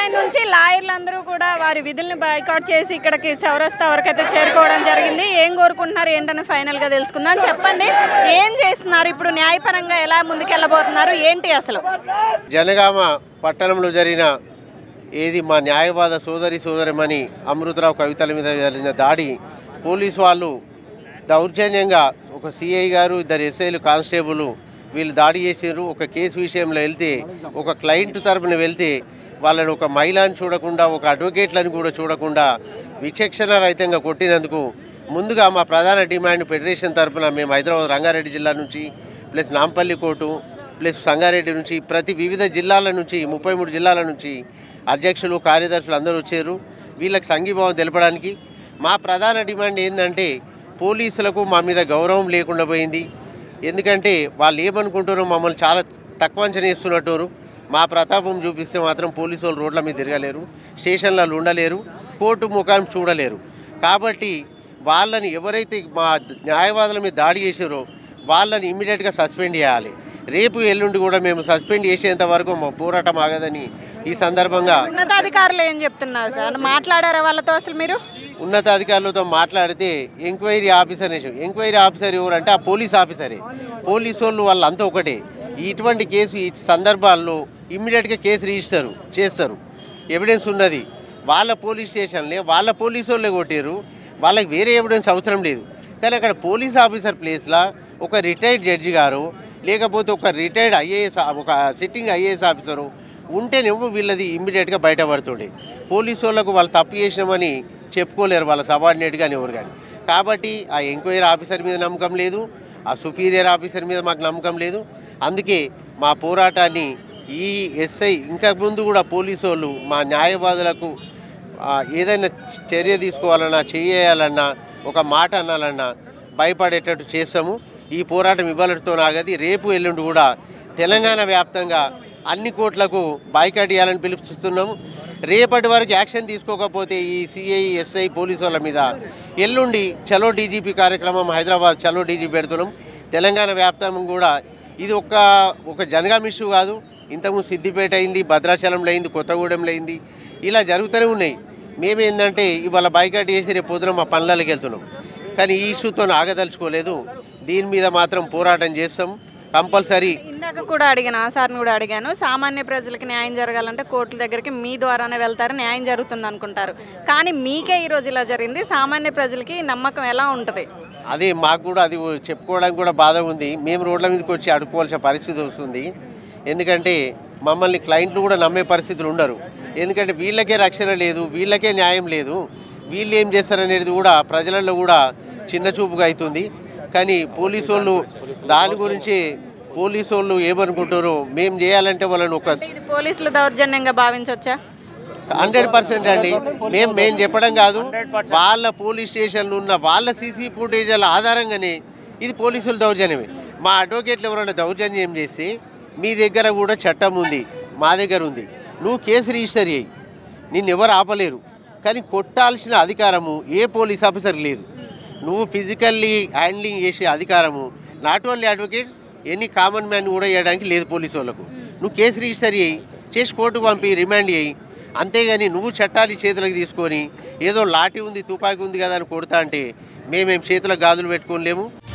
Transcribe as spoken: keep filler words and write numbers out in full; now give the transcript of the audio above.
Nine నుంచి లాయర్లందరూ కూడా వారి విధుల్ని బాయ్కాట్ చేసి ఇక్కడికి చౌరస్తా వరకు అయితే చేరుకోవడం జరిగింది. ఏం కోరుకుంటున్నారు ఏంటని ఫైనల్గా తెలుసుకుందాం. చెప్పండి, ఏం చేస్తున్నారు ఇప్పుడు, న్యాయపరంగా ఎలా ముందుకెళ్ళబోతున్నారు ఏంటి అసలు? జనగామ పట్టణంలో జరిగిన ఏది మా న్యాయవాద సోదరి సోదరిమణి అమృతరావు కవితల మీద జరిగిన దాడి, పోలీసు వాళ్ళు దౌర్జన్యంగా ఒక సిఐ గారు ఇద్దరు ఎస్ఐలు కానిస్టేబుల్ వీళ్ళు దాడి చేసారు. ఒక కేసు విషయంలో వెళ్తే ఒక క్లయింట్ తరపున వెళ్తే వాళ్ళని ఒక మహిళని చూడకుండా ఒక అడ్వకేట్లను కూడా చూడకుండా విచక్షణ రహితంగా కొట్టినందుకు ముందుగా మా ప్రధాన డిమాండ్ ఫెడరేషన్ తరపున మేము హైదరాబాద్ రంగారెడ్డి జిల్లా నుంచి plus Nampally court plus Sangareddy నుంచి ప్రతి వివిధ జిల్లాల నుంచి ముప్పై మూడు జిల్లాల నుంచి అధ్యక్షులు కార్యదర్శులు అందరూ వచ్చారు. వీళ్ళకి సంఘీభావం తెలపడానికి మా ప్రధాన డిమాండ్ ఏంటంటే పోలీసులకు మా మీద గౌరవం లేకుండా పోయింది. ఎందుకంటే వాళ్ళు ఏమనుకుంటారో మమ్మల్ని చాలా తక్కువ అంచనా వేస్తున్నట్టు. మా ప్రతాపం చూపిస్తే మాత్రం పోలీసు వాళ్ళు రోడ్ల మీద తిరగలేరు, స్టేషన్లలో ఉండలేరు, కోర్టు ముఖాన్ని చూడలేరు. కాబట్టి వాళ్ళని ఎవరైతే మా న్యాయవాదుల మీద దాడి చేసారో వాళ్ళని ఇమ్మీడియట్గా సస్పెండ్ చేయాలి. రేపు ఎల్లుండి కూడా మేము సస్పెండ్ చేసేంత వరకు మా పోరాటం ఆగదని ఈ సందర్భంగా ఉన్నతాధికారులు ఏం చెప్తున్నారు సార్? మాట్లాడారా వాళ్ళతో? అసలు మీరు ఉన్నతాధికారులతో మాట్లాడితే ఎంక్వైరీ ఆఫీసర్ ఎంక్వైరీ ఆఫీసర్ ఎవరంటే ఆ పోలీస్ ఆఫీసరే. పోలీసు వాళ్ళు వాళ్ళంతా ఒకటే. ఇటువంటి కేసు ఈ సందర్భాల్లో ఇమ్మీడియట్గా కేసు రిజిస్టర్ చేస్తారు. ఎవిడెన్స్ ఉన్నది. వాళ్ళ పోలీస్ స్టేషన్లే వాళ్ళ పోలీసు వాళ్ళే కొట్టారు. వాళ్ళకి వేరే ఎవిడెన్స్ అవసరం లేదు. కానీ అక్కడ పోలీస్ ఆఫీసర్ ప్లేస్లో ఒక రిటైర్డ్ జడ్జి గారు లేకపోతే ఒక రిటైర్డ్ ఐఏఎస్ ఒక సిట్టింగ్ ఐఏఎస్ ఆఫీసరు ఉంటేనేమో వీళ్ళది ఇమ్మీడియట్గా బయటపడుతుండే. పోలీసు వాళ్ళకు వాళ్ళు తప్పు చేసినామని చెప్పుకోలేరు వాళ్ళ సబార్డినేట్ కానీ ఎవరు కానీ. కాబట్టి ఆ ఎంక్వైరీ ఆఫీసర్ మీద నమ్మకం లేదు, ఆ సుపీరియర్ ఆఫీసర్ మీద మాకు నమ్మకం లేదు. అందుకే మా పోరాటాన్ని ఈ ఎస్ఐ ఇంకా ముందు కూడా పోలీసు వాళ్ళు మా న్యాయవాదులకు ఏదైనా చర్య తీసుకోవాలన్నా చేయాలన్నా ఒక మాట అనాలన్నా భయపడేటట్టు చేస్తాము. ఈ పోరాటం ఇవ్వడంతో నాగది. రేపు ఎల్లుండి కూడా తెలంగాణ వ్యాప్తంగా అన్ని కోట్లకు బాయ్కాట్ చేయాలని పిలుపుస్తున్నాము. రేపటి వరకు యాక్షన్ తీసుకోకపోతే ఈ సిఐ ఎస్ఐ పోలీసు వాళ్ళ మీద ఎల్లుండి చలో డీజీపీ కార్యక్రమం హైదరాబాద్ చలో డీజీపీ పెడుతున్నాం. తెలంగాణ వ్యాప్తంగా కూడా ఇది ఒక ఒక జనగాం ఇష్యూ కాదు. ఇంతకుముందు సిద్దిపేట అయింది, భద్రాచలంలో అయింది, కొత్తగూడెంలో అయింది. ఇలా జరుగుతూనే ఉన్నాయి. మేమేందంటే ఇవాళ బాయ్కాట్ చేసి రేపు పొద్దున మా పనులకి వెళ్తున్నాం. కానీ ఈ ఇష్యూతో ఆగదలుచుకోలేదు. దీని మీద మాత్రం పోరాటం చేస్తాం కంపల్సరీ. ఇందాక కూడా అడిగాను, ఆ సార్ని కూడా అడిగాను, సామాన్య ప్రజలకి న్యాయం జరగాలంటే కోర్టుల దగ్గరికి మీ ద్వారానే వెళ్తారు, న్యాయం జరుగుతుంది అనుకుంటారు. కానీ మీకే ఈరోజు ఇలా జరిగింది. సామాన్య ప్రజలకి నమ్మకం ఎలా ఉంటుంది? అదే మాకు కూడా అది చెప్పుకోవడానికి కూడా బాధ ఉంది. మేము రోడ్ల మీదకి వచ్చి అడుక్కోవాల్సిన పరిస్థితి వస్తుంది. ఎందుకంటే మమ్మల్ని క్లయింట్లు కూడా నమ్మే పరిస్థితులు ఉండరు. ఎందుకంటే వీళ్ళకే రక్షణ లేదు, వీళ్ళకే న్యాయం లేదు. వీళ్ళు ఏం చేస్తారనేది కూడా ప్రజలలో కూడా చిన్న చూపుగా అవుతుంది. కానీ పోలీసు వాళ్ళు దాని గురించి పోలీసు వాళ్ళు ఏమనుకుంటారో మేము చేయాలంటే వాళ్ళని ఒక పోలీసులు దౌర్జన్యంగా భావించవచ్చా? హండ్రెడ్ పర్సెంట్ అండి. మేము మేము చెప్పడం కాదు, వాళ్ళ పోలీస్ స్టేషన్లు ఉన్న వాళ్ళ సీసీ ఫుటేజీల ఆధారంగానే ఇది పోలీసుల దౌర్జన్యమే. మా అడ్వకేట్లు ఎవరైనా దౌర్జన్యం చేస్తే మీ దగ్గర కూడా చట్టం ఉంది, మా దగ్గర ఉంది, నువ్వు కేసు రిజిస్టర్ చేయి, నిన్ను ఎవరు ఆపలేరు. కానీ కొట్టాల్సిన అధికారము ఏ పోలీస్ ఆఫీసర్ లేదు. నువ్వు ఫిజికల్లీ హ్యాండ్లింగ్ చేసే అధికారము not only advocates any common man కూడా చేయడానికి లేదు పోలీసు వాళ్ళకు. నువ్వు కేసు రిజిస్టర్ చేయి, చేసి కోర్టుకు పంపి రిమాండ్ చేయి. అంతేగాని నువ్వు చట్టాలు చేతులకు తీసుకొని ఏదో లాఠీ ఉంది తుపాకీ ఉంది కదా అని కొడతా అంటే మేమేం చేతులకు గాజులు పెట్టుకోలేము.